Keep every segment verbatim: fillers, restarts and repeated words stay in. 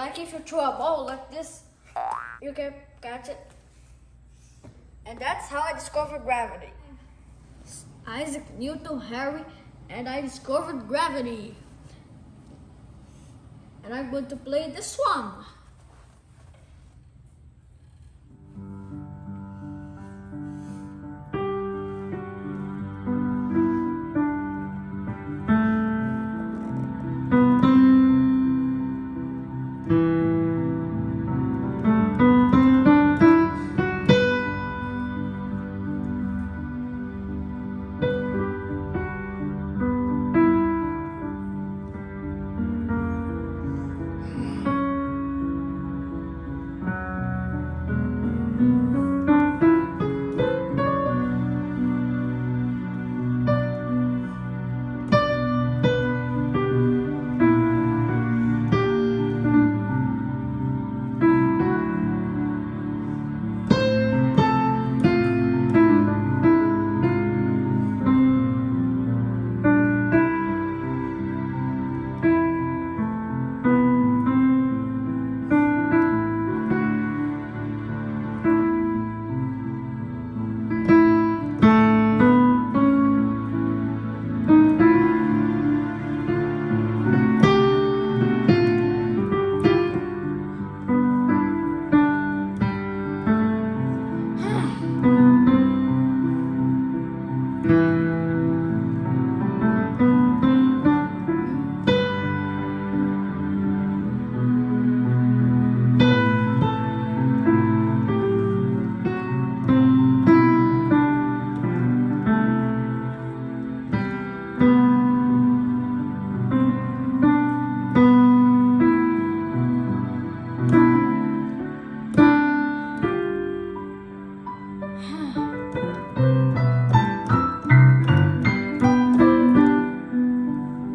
Like if you throw a ball like this, you can catch it. And that's how I discovered gravity. Isaac Newton, Harry, and I discovered gravity. And I'm going to play this one.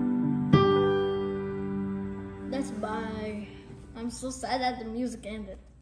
That's bye. I'm so sad that the music ended.